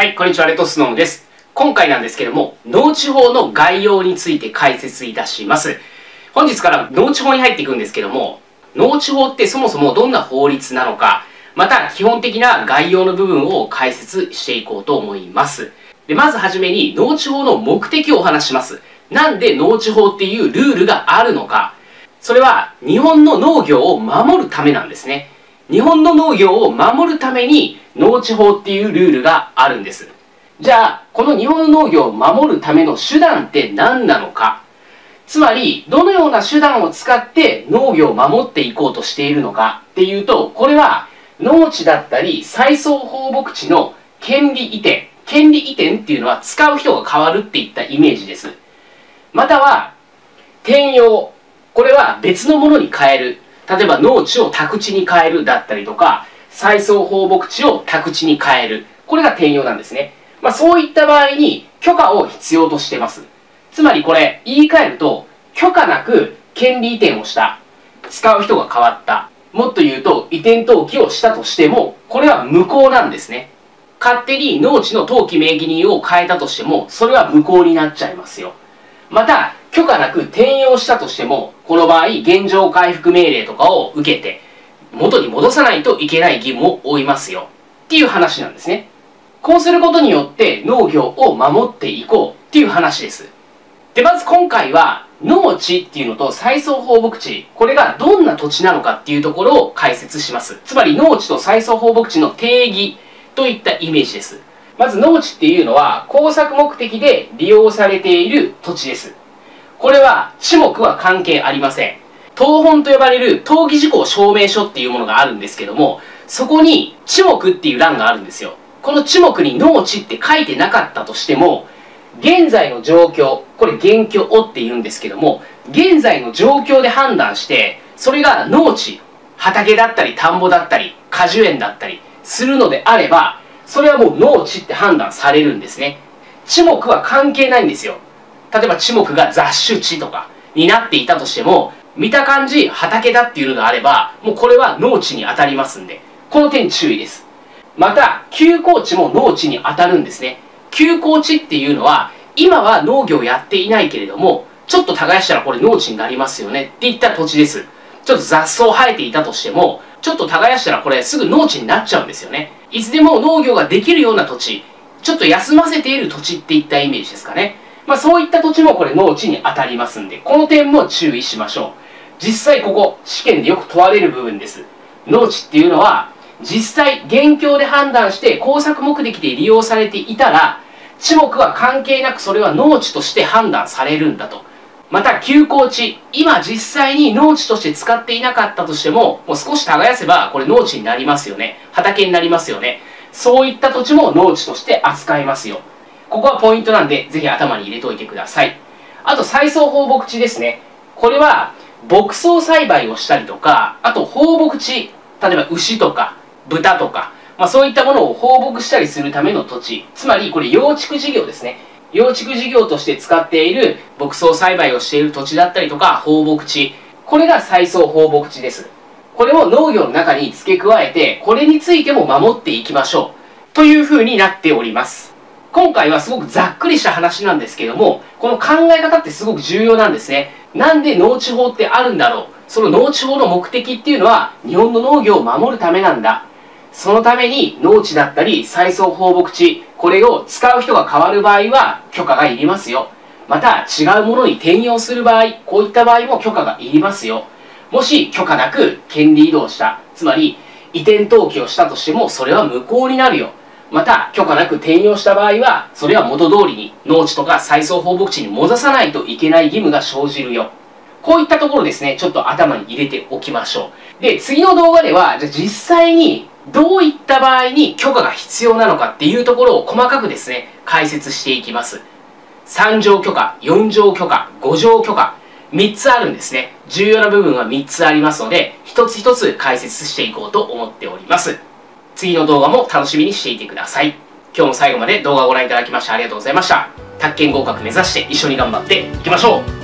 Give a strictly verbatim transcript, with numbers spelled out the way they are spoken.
はい、こんにちは、レッドスノーです。今回なんですけども、農地法の概要について解説いたします。本日から農地法に入っていくんですけども、農地法ってそもそもどんな法律なのか、また基本的な概要の部分を解説していこうと思います。で、まずはじめに農地法の目的をお話しします。なんで農地法っていうルールがあるのか。それは日本の農業を守るためなんですね。日本の農業を守るために農地法っていうルールがあるんです。じゃあ、この日本の農業を守るための手段って何なのか。つまり、どのような手段を使って農業を守っていこうとしているのかっていうと、これは農地だったり再送放牧地の権利移転。権利移転っていうのは使う人が変わるっていったイメージです。または、転用。これは別のものに変える。例えば農地を宅地に変えるだったりとか、再送放牧地を宅地に変える。これが転用なんですね。まあ、そういった場合に許可を必要としてます。つまりこれ言い換えると、許可なく権利移転をした。使う人が変わった。もっと言うと移転登記をしたとしても、これは無効なんですね。勝手に農地の登記名義人を変えたとしても、それは無効になっちゃいますよ。また、許可なく転用したとしても、この場合、現状回復命令とかを受けて、元に戻さないといけない義務を負いますよ。っていう話なんですね。こうすることによって農業を守っていこうっていう話です。で、まず今回は農地っていうのと再送放牧地、これがどんな土地なのかっていうところを解説します。つまり農地と再送放牧地の定義といったイメージです。まず農地っていうのは耕作目的で利用されている土地です。これは地目は関係ありません。謄本と呼ばれる登記事項証明書っていうものがあるんですけども、そこに地目っていう欄があるんですよ。この地目に農地って書いてなかったとしても、現在の状況、これ現況って言うんですけども、現在の状況で判断して、それが農地、畑だったり田んぼだったり果樹園だったりするのであれば、それはもう農地って判断されるんですね。地目は関係ないんですよ。例えば地目が雑種地とかになっていたとしても、見た感じ畑だっていうのがあれば、もうこれは農地に当たりますんで、この点注意です。また、休耕地も農地に当たるんですね。休耕地っていうのは、今は農業をやっていないけれども、ちょっと耕したらこれ農地になりますよねっていった土地です。ちょっと雑草生えていたとしても、ちょっと耕したらこれすぐ農地になっちゃうんですよね。いつでも農業ができるような土地、ちょっと休ませている土地っていったイメージですかね。まあそういった土地もこれ農地に当たりますんで、この点も注意しましょう。実際ここ、試験でよく問われる部分です。農地っていうのは、実際現況で判断して耕作目的で利用されていたら、地目は関係なくそれは農地として判断されるんだと。また休耕地、今実際に農地として使っていなかったとしても、もう少し耕せばこれ農地になりますよね。畑になりますよね。そういった土地も農地として扱いますよ。ここはポイントなんで、ぜひ頭に入れておいてください。あと再送放牧地ですね。これは牧草栽培をしたりとか、あと放牧地、例えば牛とか豚とか、まあ、そういったものを放牧したりするための土地、つまりこれ養畜事業ですね。養畜事業として使っている牧草栽培をしている土地だったりとか放牧地、これが再送放牧地です。これを農業の中に付け加えて、これについても守っていきましょうというふうになっております。今回はすごくざっくりした話なんですけども、この考え方ってすごく重要なんですね。なんで農地法ってあるんだろう。その農地法の目的っていうのは日本の農業を守るためなんだ。そのために農地だったり再送放牧地、これを使う人が変わる場合は許可がいりますよ。また違うものに転用する場合、こういった場合も許可がいりますよ。もし許可なく権利移動した、つまり移転登記をしたとしてもそれは無効になるよ。また許可なく転用した場合はそれは元通りに農地とか再送放牧地に戻さないといけない義務が生じるよ。こういったところですね、ちょっと頭に入れておきましょう。で、次の動画では、じゃあ実際にどういった場合に許可が必要なのかっていうところを細かくですね、解説していきます。さん条許可、よん条許可、ご条許可、みっつあるんですね。重要な部分はみっつありますので、一つ一つ解説していこうと思っております。次の動画も楽しみにしていてください。今日も最後まで動画をご覧いただきましてありがとうございました。宅建合格目指して一緒に頑張っていきましょう。